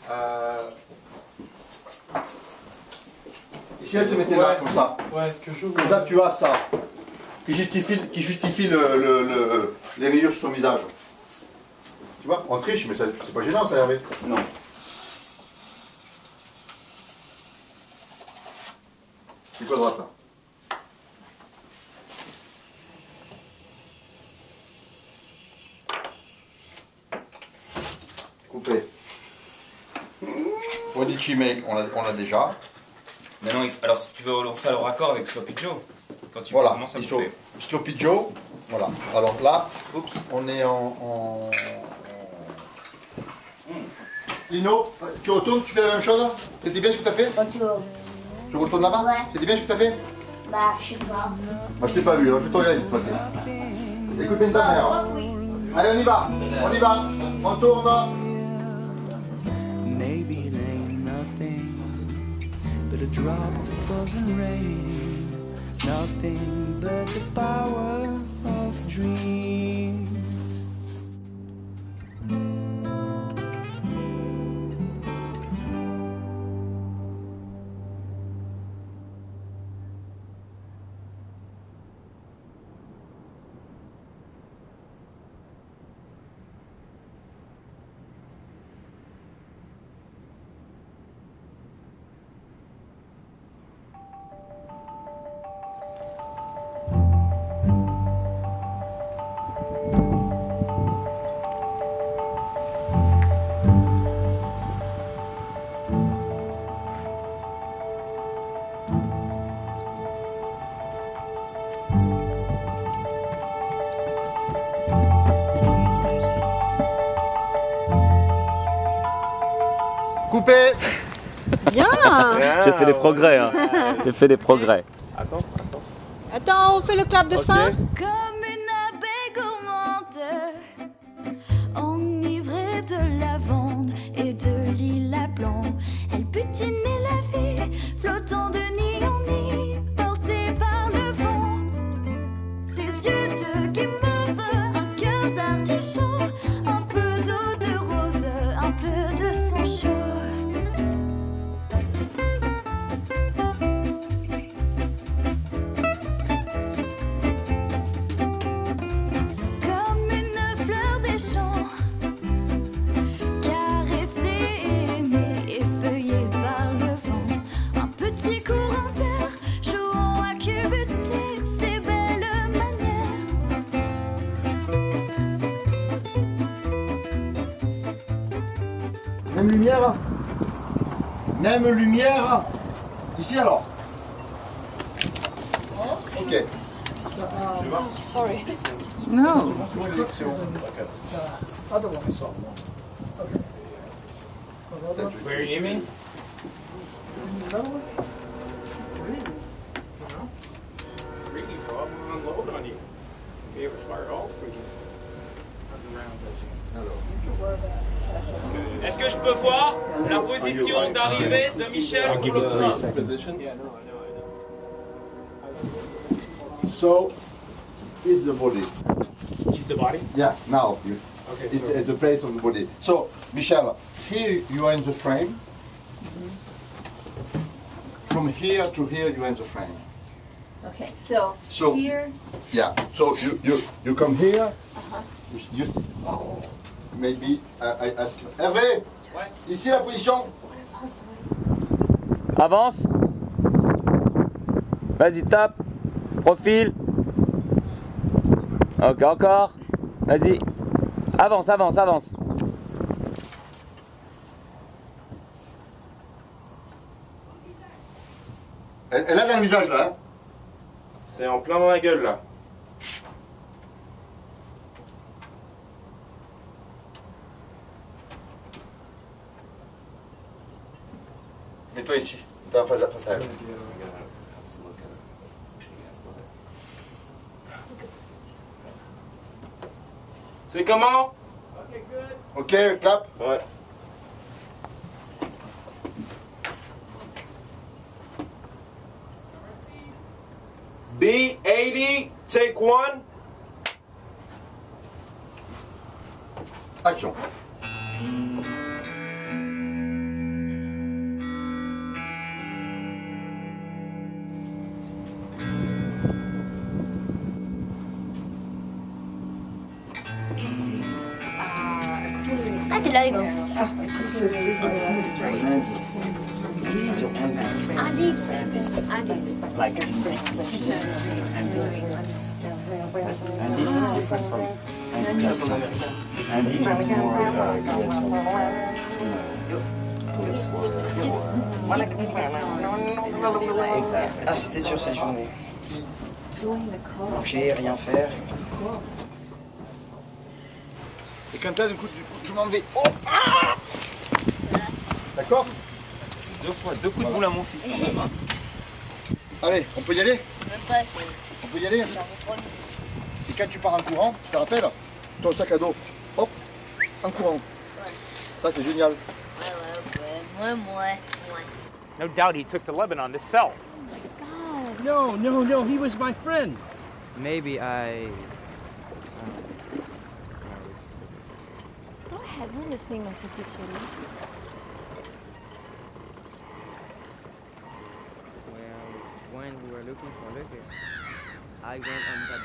Ici, elle se mettait là, comme ça. Ouais, que je Comme ça, tu as ça. Qui justifie les rayures sur ton visage. Tu vois, on triche, mais c'est pas gênant, ça, Hervé. Non. C'est quoi droite, là? Coupé. Body make, on l'a déjà. Maintenant, alors si tu veux faire le raccord avec Sloppy Joe, quand tu Voilà, commences à il faut bouffer. Sloppy Joe. Voilà. Alors là, oups, on est en... Lino, tu retournes, tu fais la même chose? C'était bien ce que tu as fait? Retourne. Tu retournes là-bas? Ouais. C'était bien ce que tu as fait? Bah, je sais pas. Moi, je t'ai pas vu, hein. Je vais te regarder cette fois-ci. Écoute bien ta mère. Oui. Allez, on y va. On y va. On tourne. Maybe it ain't nothing but a drop of frozen rain. Nothing but the power of dreams. Coupé. Bien. J'ai fait des progrès, hein. J'ai fait des progrès. Attends, on fait le clap de fin. Comme une abeille gourmande, enivrée de lavande et de lilas blanc, elle butinait la vie, flottant de nid en nid, portée par le vent. Des yeux de guimauve, un cœur d'artichaut, un peu d'eau de rose, un peu de sang chaud. Même lumière. Même lumière. Ici alors. Ok. Sorry. No. Where are you aiming? Really, Bob, unload on you. Be able to fire off with you. Est-ce que je peux voir la position d'arrivée de Michel pour le train? So, is the body. Is the body? Yeah, now. Okay, It's so the place of the body. So, Michel, here you are in the frame. From here to here you are in the frame. Okay, so here. Yeah, so you come here. You, maybe I ask you. Hervé, ici la position. Avance. Vas-y, tape. Profil. Ok, encore. Vas-y. Avance, avance, avance. Elle a dans le visage là. Hein. C'est en plein dans la gueule là. Mets-toi ici. T'es en face à elle. C'est comment? Ok, clap. Ouais. B80, take one. Action. bagel. Andes. Like Andes. Andes is different from Andes. Andes is more Ah, c'était dur cette journée. Manger, rien faire. Et quand là, du coup, je m'en vais. Oh, ah, d'accord? 2 fois, 2 coups de boule à mon fils quand même. Hein. Allez, on peut y aller? Même pas, c'est... On peut y aller? Et quand tu pars en courant, tu te rappelles? Ton sac à dos, hop, en courant. Ça, c'est génial. Ouais. No doubt he took to Lebanon to sell. No, he was my friend. Maybe I... Go ahead, we're listening, my petite chérie. Well, when we were looking for Lucas, I went on that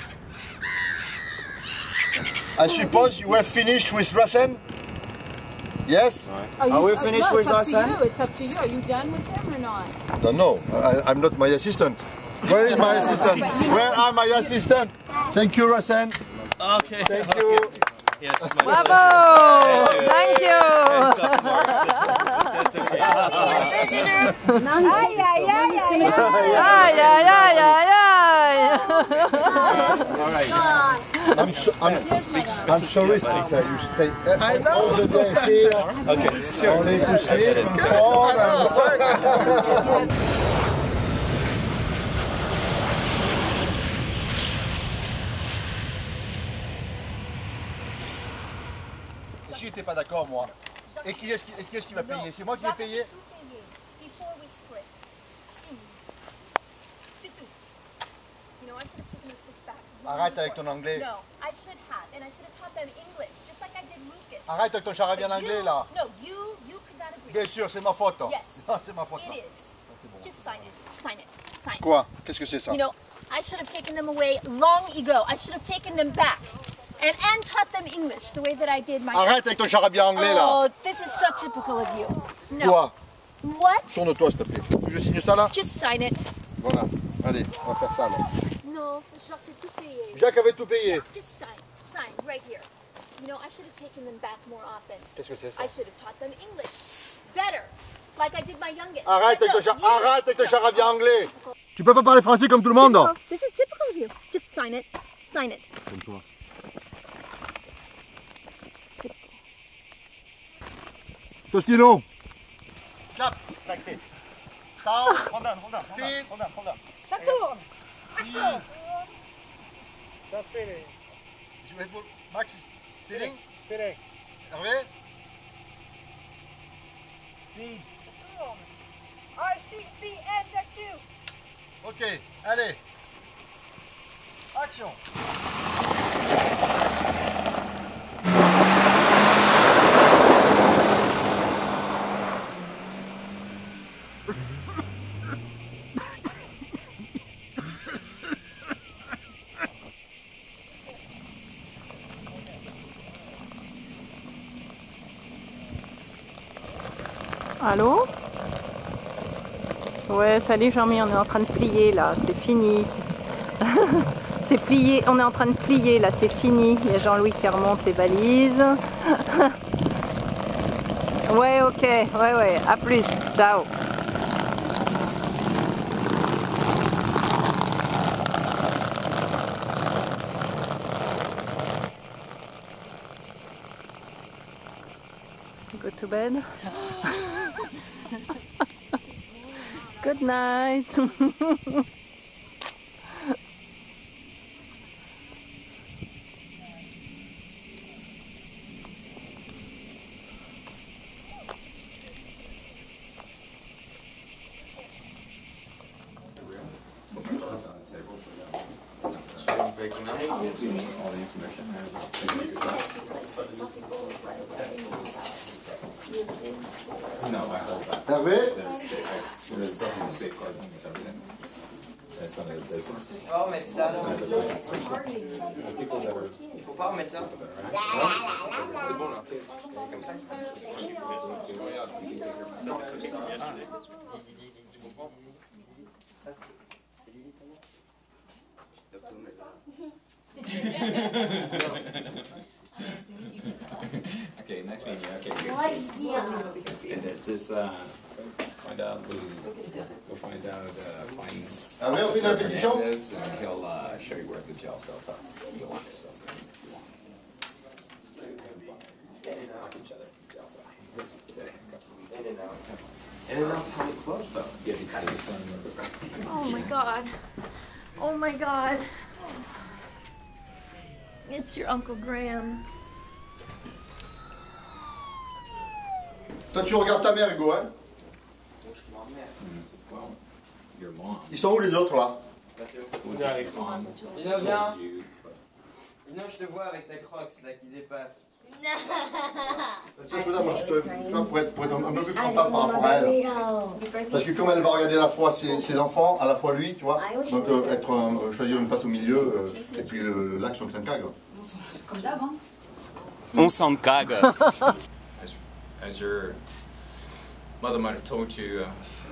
boat. I suppose you have finished with Rasen? Yes? Are we finished with Rasen? It's up to you. Are you done with him or not? Don't know. I'm not my assistant. Where is my assistant? Where are my assistant? Thank you, Rasen. Okay. Thank you. Yes, Bravo! Thank you! All right. I'm sorry, Spitzer. You stay all the day here. Okay, sure. Only to sleep and fall and... Si j'étais pas d'accord, moi. Et qui est-ce qui va payer? C'est moi qui vais payer? Before we split. C'est tout. You know, I should have taken those kids back. Arrête avec ton anglais. No, I should have, and I should have taught them English, just like I did Lucas. Arrête avec ton charabia anglais là. No, you could not agree. Bien sûr, c'est ma faute. Yes. C'est ma faute. It is. Just sign it. Sign it. Sign it. Quoi? Qu'est-ce que c'est ça? You know, I should have taken them away long ago. I should have taken them back. And taught them English the way that I did my... Arrête avec ton charabia anglais là. Oh, this is so typical of you. No. Quoi? What? Tourne-toi s'il te plaît. Je signe ça là? Just sign it. Voilà. Allez, on va faire ça là. No, Jacques, c'est tout payé. Jacques avait tout payé. Just sign right here. You know, I should have taken them back more often. Qu'est-ce que c'est ça? I should have taught them English better, like I did my youngest. Arrête avec ton charabia anglais. Tu peux pas parler français comme tout le monde. This is typical of you. Just sign it. Sign it. Comme toi. Ton stylo. Clap, like this. Down. Hold on. Speed. Hold on. Ça tourne. Action. Stop spinning. Je vais pour Max. Speeding. Spinning. Hervé. Speed. R6B and Ok, allez. Action. Allô? Ouais, salut Jean-Mi, on est en train de plier là, c'est fini. C'est plié, on est en train de plier là, c'est fini. Il y a Jean-Louis qui remonte les valises. Ouais, ok, ouais, à plus, ciao. Go to bed. Good night. Hervé? safeguarding with everything. That's not a business. Tu vas remettre ça. People that are. Il faut pas remettre ça. C'est bon là. C'est comme ça. Okay, nice meeting you. Okay, good. And then just find out who. We'll find out. Ah oui, on fait une répétition. And he'll show you where the gel cells are. You want yourself. Knock each other. Gel cell. And then that's how it close though. Yeah, because it's fun. Oh my god. Oh my god. It's your Uncle Graham. Toi, tu regardes ta mère, Hugo, hein? Well, your mom. Ils sont où les autres, là? Lino, viens. Lino, je te vois avec ta crocs là qui dépasse. Tu vois, moi, je te, pour être un peu plus frontal par rapport à elle. Parce que comme elle va regarder à la fois ses enfants, à la fois lui, tu vois, donc choisir une place au milieu, et puis le lac sur le Trincague. Comme d'hab, hein. On s'en cague. As your mother might have told you,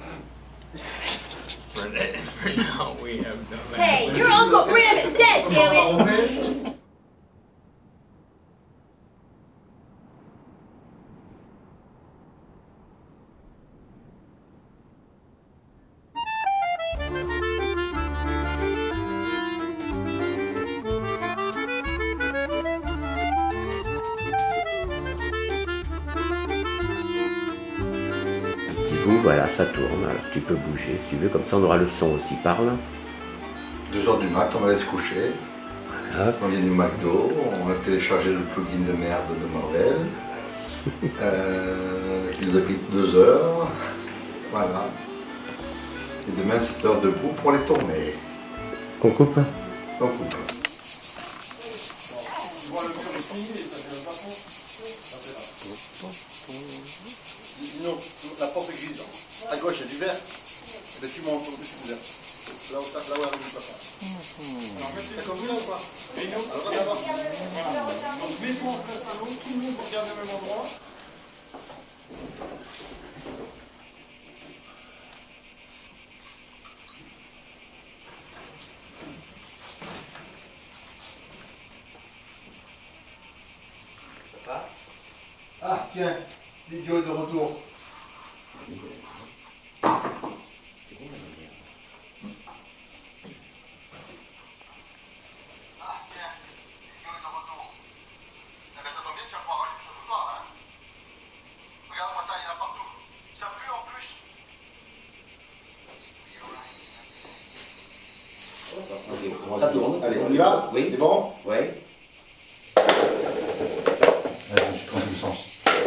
for now we have no. Hey, your Uncle Graham is dead, damn it! Voilà, ça tourne. Alors tu peux bouger si tu veux, comme ça on aura le son aussi. Parle. 2h du mat, on va aller se coucher. Voilà. On vient du McDo, on a téléchargé le plugin de merde de Marvel. Il nous a pris 2 heures. Voilà. Et demain 7 heures debout pour les tourner. On coupe. On coupe. Sinon, la porte est grise. À gauche, il y a du vert. Et là, tu montes au-dessus du vert. Là où elle ne pas. T'as compris là ou pas? Alors, d'abord. Donc, mets-toi en face à l'autre, tout le monde regarde au même endroit. Ah, tiens, l'idiot est de retour. Ça tourne. Allez, on y va? Oui. C'est bon? Oui. Je me suis trompé de sens.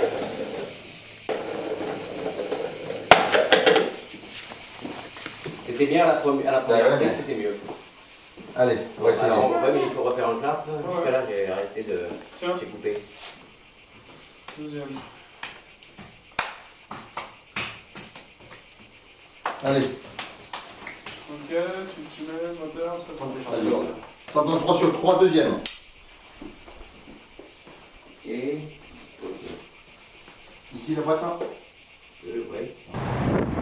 C'était bien à la première prise, c'était mieux. Allez, on va essayer. Alors, ouais, mais il faut refaire un clap. Jusqu'à là, j'ai arrêté de. J'ai coupé. Deuxième. Allez. Ok, tu mets moteur, ça prend des Alors, ça donne 3 sur 3, deuxième. Et. Ici, la boîte là? Oui.